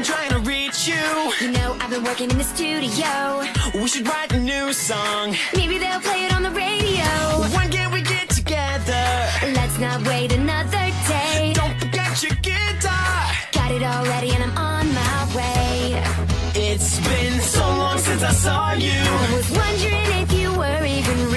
trying to reach you. You know I've been working in the studio. We should write a new song. Maybe they'll play it on the radio. When can we get together? Let's not wait another day. Don't forget your guitar. Got it all ready and I'm on my way. It's been so long since I saw you. I was wondering if you were even